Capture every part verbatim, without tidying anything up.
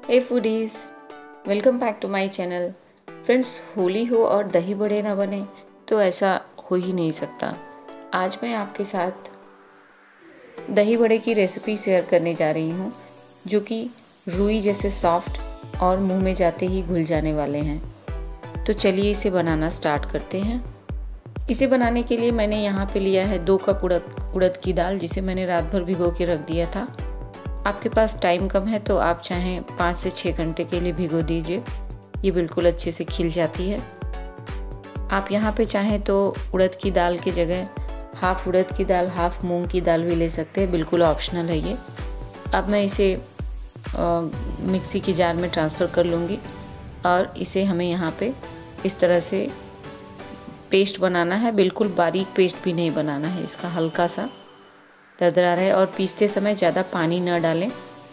Hey foodies, welcome back to my channel. Friends, Holi हो और दही बड़े ना बने तो ऐसा हो ही नहीं सकता। आज मैं आपके साथ दही बड़े की रेसिपी शेयर करने जा रही हूँ, जो कि रुई जैसे सॉफ्ट और मुंह में जाते ही घुल जाने वाले हैं। तो चलिए इसे बनाना स्टार्ट करते हैं। इसे बनाने के लिए मैंने यहाँ पे लिया है दो कप उड़द उड़द की दाल, जिसे मैंने रात भर भिगो के रख दिया था। आपके पास टाइम कम है तो आप चाहें पाँच से छः घंटे के लिए भिगो दीजिए, ये बिल्कुल अच्छे से खिल जाती है। आप यहाँ पे चाहें तो उड़द की दाल की जगह हाफ उड़द की दाल हाफ मूंग की दाल भी ले सकते हैं, बिल्कुल ऑप्शनल है ये। अब मैं इसे आ, मिक्सी की जार में ट्रांसफ़र कर लूँगी और इसे हमें यहाँ पे इस तरह से पेस्ट बनाना है। बिल्कुल बारीक पेस्ट भी नहीं बनाना है, इसका हल्का सा दरदरा रहे और पीसते समय ज़्यादा पानी न डालें।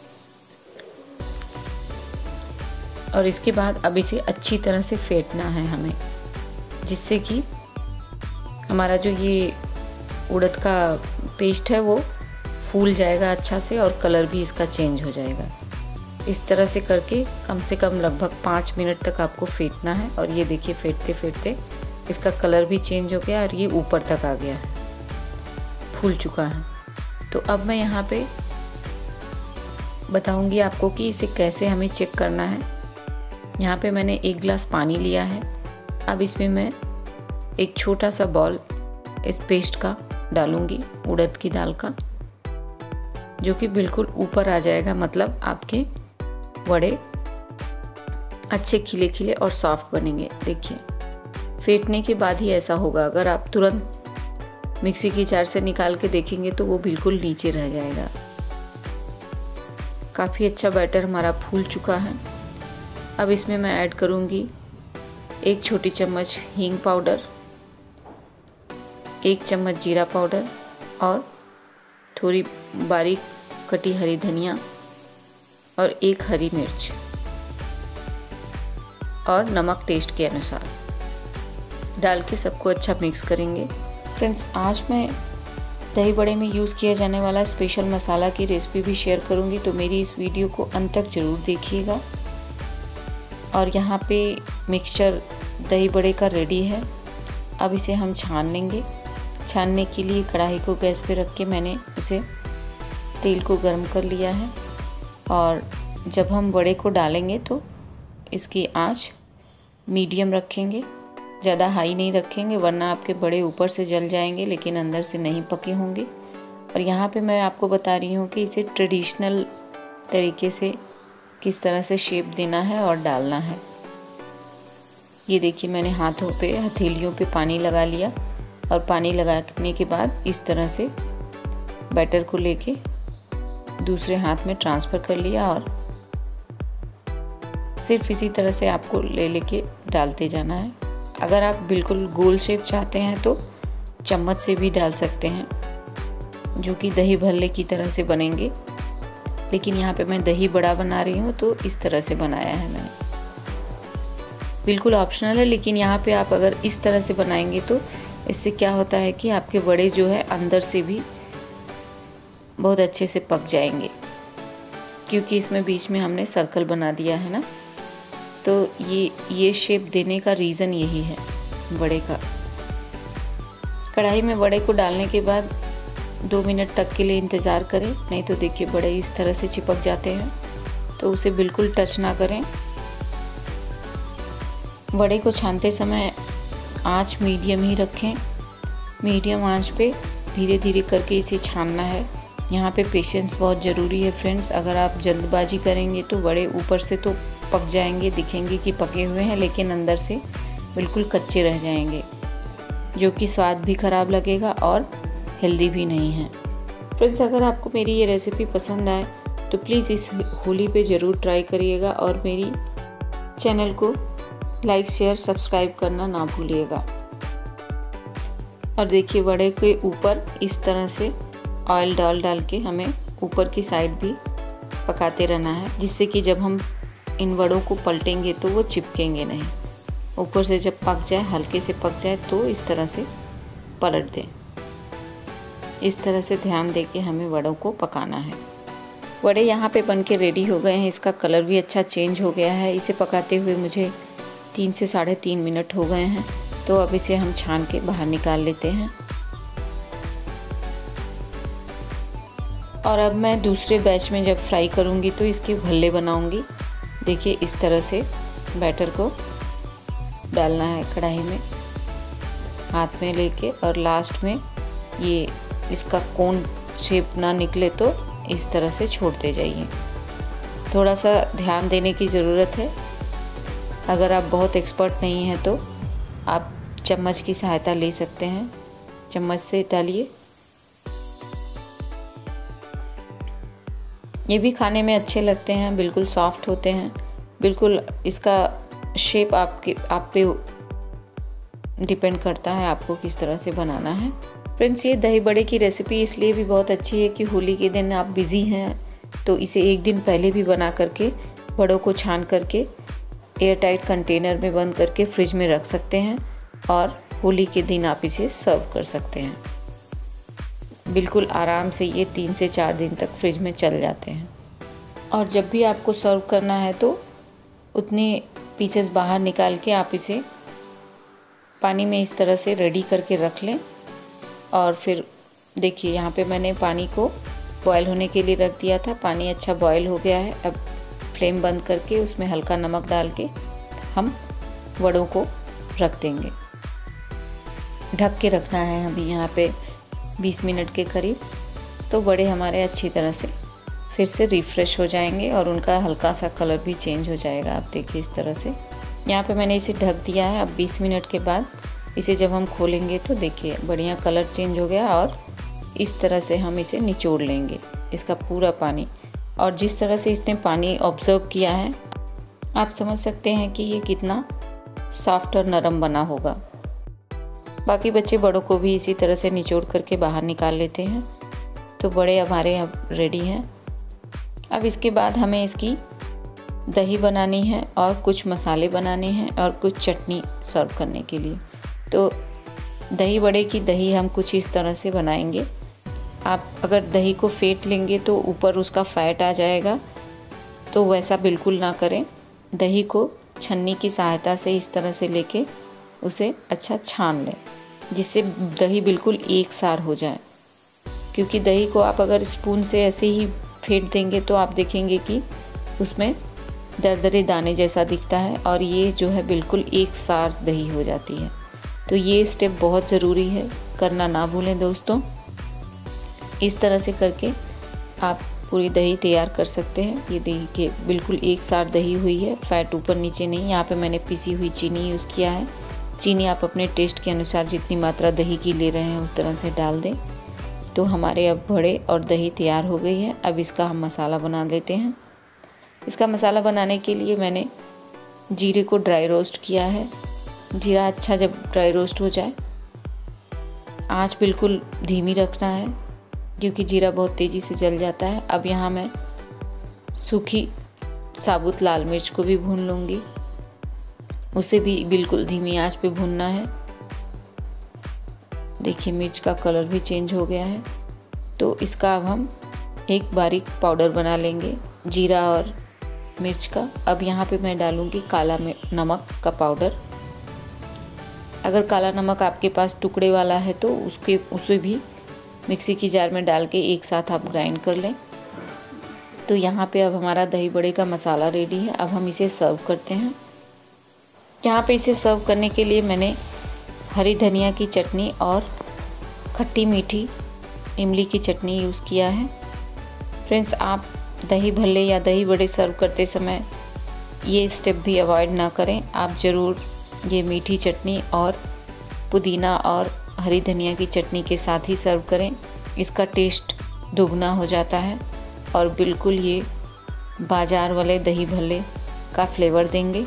और इसके बाद अब इसे अच्छी तरह से फेंटना है हमें, जिससे कि हमारा जो ये उड़द का पेस्ट है वो फूल जाएगा अच्छा से और कलर भी इसका चेंज हो जाएगा। इस तरह से करके कम से कम लगभग पाँच मिनट तक आपको फेंटना है। और ये देखिए फेंटते फेंटते इसका कलर भी चेंज हो गया और ये ऊपर तक आ गया है, फूल चुका है। तो अब मैं यहाँ पे बताऊंगी आपको कि इसे कैसे हमें चेक करना है। यहाँ पे मैंने एक गिलास पानी लिया है। अब इसमें मैं एक छोटा सा बॉल इस पेस्ट का डालूंगी, उड़द की दाल का, जो कि बिल्कुल ऊपर आ जाएगा। मतलब आपके वड़े अच्छे खिले खिले और सॉफ्ट बनेंगे। देखिए फेंटने के बाद ही ऐसा होगा। अगर आप तुरंत मिक्सी की जार से निकाल के देखेंगे तो वो बिल्कुल नीचे रह जाएगा। काफ़ी अच्छा बैटर हमारा फूल चुका है। अब इसमें मैं ऐड करूँगी एक छोटी चम्मच हींग पाउडर, एक चम्मच जीरा पाउडर और थोड़ी बारीक कटी हरी धनिया और एक हरी मिर्च और नमक टेस्ट के अनुसार डाल के सबको अच्छा मिक्स करेंगे। फ्रेंड्स, आज मैं दही बड़े में यूज़ किया जाने वाला स्पेशल मसाला की रेसिपी भी शेयर करूंगी, तो मेरी इस वीडियो को अंत तक ज़रूर देखिएगा। और यहाँ पे मिक्सचर दही बड़े का रेडी है। अब इसे हम छान लेंगे। छानने के लिए कढ़ाई को गैस पे रख के मैंने उसे तेल को गर्म कर लिया है। और जब हम बड़े को डालेंगे तो इसकी आँच मीडियम रखेंगे, ज़्यादा हाई नहीं रखेंगे, वरना आपके बड़े ऊपर से जल जाएंगे लेकिन अंदर से नहीं पके होंगे। और यहाँ पे मैं आपको बता रही हूँ कि इसे ट्रेडिशनल तरीके से किस तरह से शेप देना है और डालना है। ये देखिए मैंने हाथों पे हथेलियों पे पानी लगा लिया और पानी लगाने के बाद इस तरह से बैटर को लेके दूसरे हाथ में ट्रांसफ़र कर लिया और सिर्फ इसी तरह से आपको ले लेके डालते जाना है। अगर आप बिल्कुल गोल शेप चाहते हैं तो चम्मच से भी डाल सकते हैं, जो कि दही भल्ले की तरह से बनेंगे। लेकिन यहाँ पे मैं दही बड़ा बना रही हूँ तो इस तरह से बनाया है मैंने। बिल्कुल ऑप्शनल है, लेकिन यहाँ पे आप अगर इस तरह से बनाएंगे तो इससे क्या होता है कि आपके बड़े जो है अंदर से भी बहुत अच्छे से पक जाएंगे, क्योंकि इसमें बीच में हमने सर्कल बना दिया है ना। तो ये ये शेप देने का रीज़न यही है बड़े का। कढ़ाई में बड़े को डालने के बाद दो मिनट तक के लिए इंतज़ार करें, नहीं तो देखिए बड़े इस तरह से चिपक जाते हैं, तो उसे बिल्कुल टच ना करें। बड़े को छानते समय आंच मीडियम ही रखें। मीडियम आंच पे धीरे धीरे करके इसे छानना है। यहाँ पे पेशेंस बहुत ज़रूरी है फ्रेंड्स। अगर आप जल्दबाजी करेंगे तो बड़े ऊपर से तो पक जाएंगे, दिखेंगे कि पके हुए हैं, लेकिन अंदर से बिल्कुल कच्चे रह जाएंगे, जो कि स्वाद भी ख़राब लगेगा और हेल्दी भी नहीं है। फ्रेंड्स, अगर आपको मेरी ये रेसिपी पसंद आए तो प्लीज़ इस होली पे ज़रूर ट्राई करिएगा और मेरी चैनल को लाइक शेयर सब्सक्राइब करना ना भूलिएगा। और देखिए बड़े के ऊपर इस तरह से ऑयल डाल डाल के हमें ऊपर की साइड भी पकाते रहना है, जिससे कि जब हम इन वड़ों को पलटेंगे तो वो चिपकेंगे नहीं। ऊपर से जब पक जाए, हल्के से पक जाए तो इस तरह से पलट दें। इस तरह से ध्यान दे के हमें वड़ों को पकाना है। वड़े यहाँ पे बन के रेडी हो गए हैं। इसका कलर भी अच्छा चेंज हो गया है। इसे पकाते हुए मुझे तीन से साढ़े तीन मिनट हो गए हैं। तो अब इसे हम छान के बाहर निकाल लेते हैं। और अब मैं दूसरे बैच में जब फ्राई करूँगी तो इसके भल्ले बनाऊँगी। देखिए इस तरह से बैटर को डालना है कढ़ाई में हाथ में लेके, और लास्ट में ये इसका कोन शेप ना निकले तो इस तरह से छोड़ते जाइए। थोड़ा सा ध्यान देने की ज़रूरत है। अगर आप बहुत एक्सपर्ट नहीं हैं तो आप चम्मच की सहायता ले सकते हैं। चम्मच से डालिए। ये भी खाने में अच्छे लगते हैं, बिल्कुल सॉफ्ट होते हैं। बिल्कुल इसका शेप आपके आप पे डिपेंड करता है आपको किस तरह से बनाना है। फ्रेंड्स, ये दही बड़े की रेसिपी इसलिए भी बहुत अच्छी है कि होली के दिन आप बिज़ी हैं तो इसे एक दिन पहले भी बना करके बड़ों को छान करके एयर टाइट कंटेनर में बंद करके फ्रिज में रख सकते हैं और होली के दिन आप इसे सर्व कर सकते हैं। बिल्कुल आराम से ये तीन से चार दिन तक फ्रिज में चल जाते हैं। और जब भी आपको सर्व करना है तो उतने पीसेस बाहर निकाल के आप इसे पानी में इस तरह से रेडी करके रख लें। और फिर देखिए यहाँ पे मैंने पानी को बॉयल होने के लिए रख दिया था। पानी अच्छा बॉयल हो गया है। अब फ्लेम बंद करके उसमें हल्का नमक डाल के हम वड़ों को रख देंगे। ढक के रखना है अभी यहाँ पे बीस मिनट के करीब। तो वड़े हमारे अच्छी तरह से फिर से रिफ़्रेश हो जाएंगे और उनका हल्का सा कलर भी चेंज हो जाएगा। आप देखिए इस तरह से यहाँ पे मैंने इसे ढक दिया है। अब बीस मिनट के बाद इसे जब हम खोलेंगे तो देखिए बढ़िया कलर चेंज हो गया और इस तरह से हम इसे निचोड़ लेंगे इसका पूरा पानी। और जिस तरह से इसने पानी ऑब्जर्व किया है आप समझ सकते हैं कि ये कितना सॉफ्ट और नरम बना होगा। बाकी बच्चे बड़ों को भी इसी तरह से निचोड़ करके बाहर निकाल लेते हैं। तो बड़े हमारे अब रेडी हैं। अब इसके बाद हमें इसकी दही बनानी है और कुछ मसाले बनाने हैं और कुछ चटनी सर्व करने के लिए। तो दही बड़े की दही हम कुछ इस तरह से बनाएंगे। आप अगर दही को फेंट लेंगे तो ऊपर उसका फैट आ जाएगा, तो वैसा बिल्कुल ना करें। दही को छन्नी की सहायता से इस तरह से लेके उसे अच्छा छान लें जिससे दही बिल्कुल एक सार हो जाए। क्योंकि दही को आप अगर स्पून से ऐसे ही फेंट देंगे तो आप देखेंगे कि उसमें दरदरे दाने जैसा दिखता है और ये जो है बिल्कुल एक सार दही हो जाती है। तो ये स्टेप बहुत ज़रूरी है, करना ना भूलें दोस्तों। इस तरह से करके आप पूरी दही तैयार कर सकते हैं। ये दही के बिल्कुल एक सार दही हुई है, फैट ऊपर नीचे नहीं। यहाँ पे मैंने पिसी हुई चीनी यूज़ किया है। चीनी आप अपने टेस्ट के अनुसार जितनी मात्रा दही की ले रहे हैं उस तरह से डाल दें। तो हमारे अब बड़े और दही तैयार हो गई है। अब इसका हम मसाला बना लेते हैं। इसका मसाला बनाने के लिए मैंने जीरे को ड्राई रोस्ट किया है। जीरा अच्छा जब ड्राई रोस्ट हो जाए, आंच बिल्कुल धीमी रखना है क्योंकि जीरा बहुत तेज़ी से जल जाता है। अब यहाँ मैं सूखी साबुत लाल मिर्च को भी भून लूँगी, उसे भी बिल्कुल धीमी आंच पे भूनना है। देखिए मिर्च का कलर भी चेंज हो गया है। तो इसका अब हम एक बारीक पाउडर बना लेंगे जीरा और मिर्च का। अब यहाँ पे मैं डालूँगी काला नमक का पाउडर। अगर काला नमक आपके पास टुकड़े वाला है तो उसके उसे भी मिक्सी की जार में डाल के एक साथ आप ग्राइंड कर लें। तो यहाँ पे अब हमारा दही बड़े का मसाला रेडी है। अब हम इसे सर्व करते हैं। यहाँ पे इसे सर्व करने के लिए मैंने हरी धनिया की चटनी और खट्टी मीठी इमली की चटनी यूज़ किया है। फ्रेंड्स, आप दही भल्ले या दही बड़े सर्व करते समय ये स्टेप भी अवॉइड ना करें। आप ज़रूर ये मीठी चटनी और पुदीना और हरी धनिया की चटनी के साथ ही सर्व करें। इसका टेस्ट दुगना हो जाता है और बिल्कुल ये बाज़ार वाले दही भल्ले का फ्लेवर देंगे।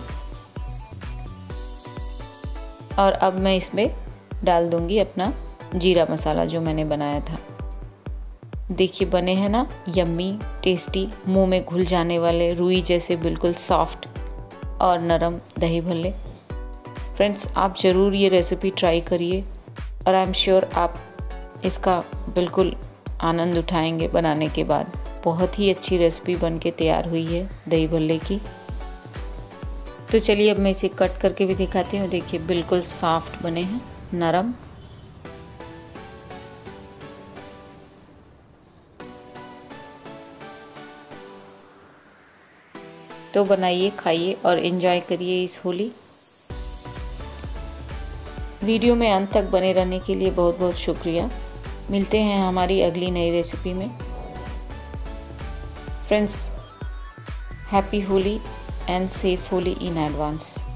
और अब मैं इसमें डाल दूंगी अपना जीरा मसाला जो मैंने बनाया था। देखिए बने हैं ना यम्मी टेस्टी, मुंह में घुल जाने वाले रुई जैसे बिल्कुल सॉफ्ट और नरम दही भल्ले। फ्रेंड्स, आप ज़रूर ये रेसिपी ट्राई करिए और आई एम श्योर आप इसका बिल्कुल आनंद उठाएंगे बनाने के बाद। बहुत ही अच्छी रेसिपी बन के तैयार हुई है दही भल्ले की। तो चलिए अब मैं इसे कट करके भी दिखाती हूँ। देखिए बिल्कुल सॉफ्ट बने हैं, नरम। तो बनाइए, खाइए और एंजॉय करिए इस होली। वीडियो में अंत तक बने रहने के लिए बहुत बहुत शुक्रिया। मिलते हैं हमारी अगली नई रेसिपी में। Friends, happy Holi and safe Holi in advance.